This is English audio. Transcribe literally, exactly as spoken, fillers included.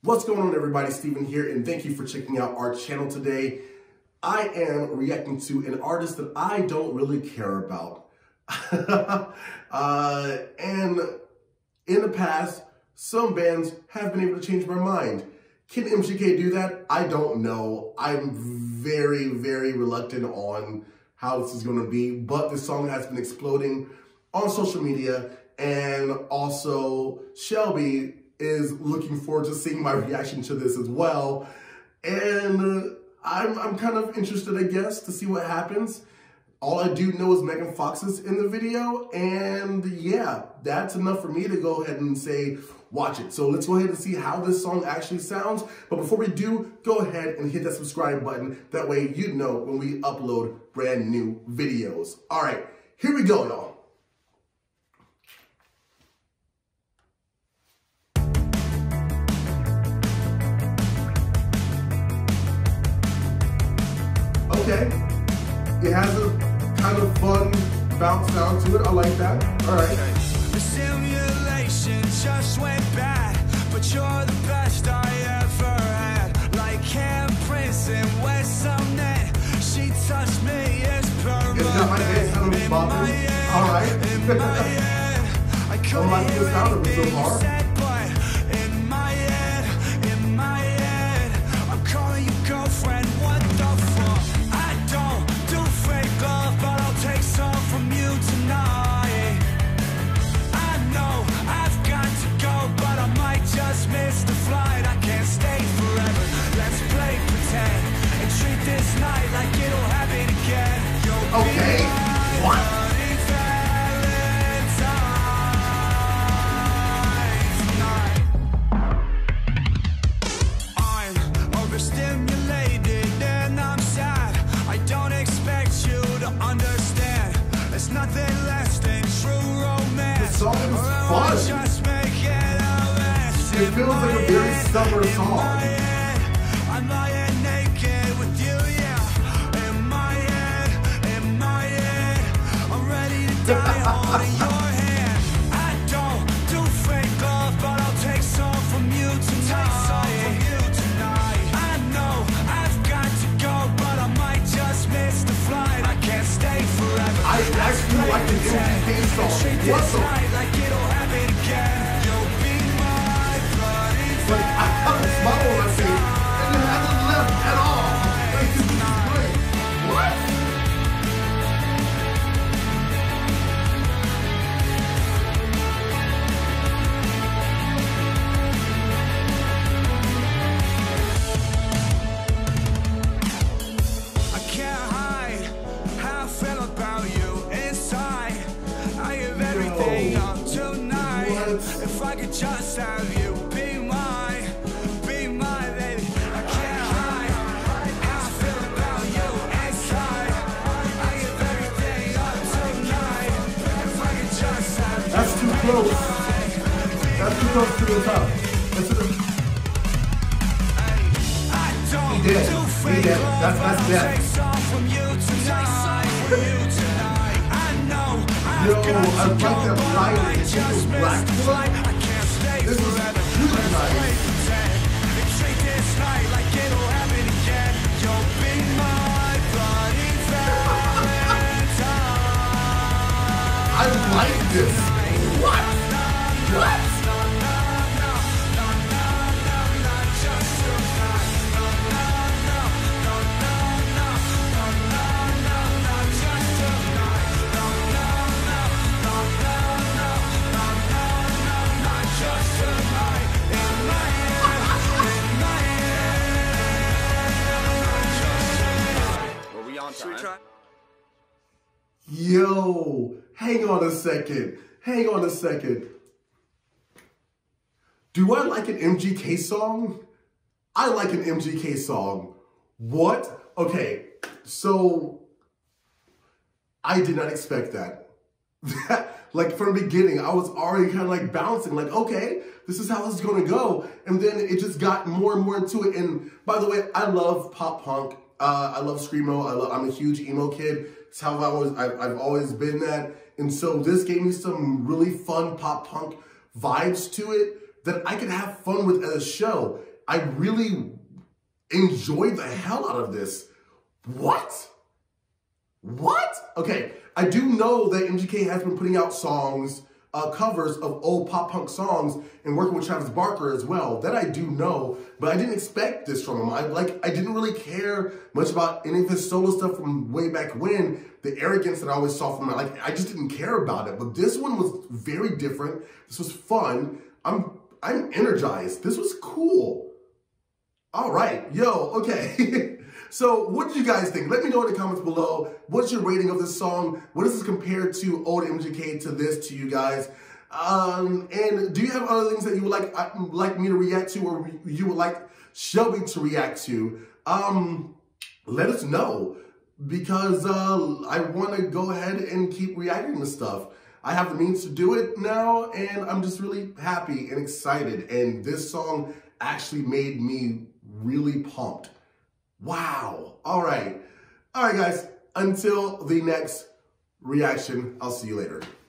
What's going on, everybody? Steven here, and thank you for checking out our channel today. I am reacting to an artist that I don't really care about. uh, and in the past, some bands have been able to change my mind. Can M G K do that? I don't know. I'm very, very reluctant on how this is going to be, but this song has been exploding on social media, and also Shelby is looking forward to seeing my reaction to this as well. And uh, I'm, I'm kind of interested, I guess, to see what happens. All I do know is Megan Fox is in the video, and yeah, that's enough for me to go ahead and say, watch it. So let's go ahead and see how this song actually sounds. But before we do, go ahead and hit that subscribe button. That way you know when we upload brand new videos. All right, here we go, y'all. Okay, it has a kind of fun bounce sound to it. I like that. All right. The simulation just went bad, but you're the best I ever had. Like Cam Prince and West Net, she touched me, it's permanent. It's got my head kind of bopping. All right. I don't like the sound of it so far. Okay, what? I'm overstimulated and I'm sad. I don't expect you to understand. There's nothing less than true romance. The song is fun. Just make it a mess. It feels like a very summer song. I'm lying naked with you, yeah. In my head, in my head, I'm ready to die holding your hand. I don't do fake love, but I'll take some from you tonight. From you tonight. I know I've got to go, but I might just miss the flight. I can't stay forever. I actually like the M G K song. What the? Like it'll happen again. You'll be my bloody Like, I have a smile on my face, and it hasn't left at all. Like, this is great. What? I can't hide how I feel about you inside. I give everything up tonight. What? If I could just have you be mine, be mine, baby. I can't hide how I feel about you inside. I give everything up tonight. If I could just have you. That's too close. That's too close to the top. That's too... He did. He did. That's, that's death. Yo, I like that light. It's just black. This is really nice. I like this. What? What? Yo, hang on a second. Hang on a second. Do I like an M G K song? I like an M G K song. What? Okay, so I did not expect that. Like from the beginning, I was already kind of like bouncing, like, okay, this is how this is gonna go. And then it just got more and more into it. And by the way, I love pop punk. Uh, I love screamo. I love, I'm a huge emo kid. It's how I've always, I've, I've always been that. And so this gave me some really fun pop punk vibes to it that I could have fun with as a show. I really enjoyed the hell out of this. What? What? Okay, I do know that M G K has been putting out songs, uh, covers of old pop punk songs and working with Travis Barker as well. That I do know, but I didn't expect this from him. I like I didn't really care much about any of his solo stuff from way back when. The arrogance that I always saw from him, like I just didn't care about it. But this one was very different. This was fun. I'm I'm energized. This was cool. All right, yo, okay. So what did you guys think? Let me know in the comments below. What's your rating of this song? What does this compare to old M G K to this to you guys? Um, and do you have other things that you would like uh, like me to react to, or you would like Shelby to react to? Um, let us know, because uh, I want to go ahead and keep reacting to stuff. I have the means to do it now, and I'm just really happy and excited. And this song actually made me really pumped. Wow. All right. All right, guys. Until the next reaction, I'll see you later.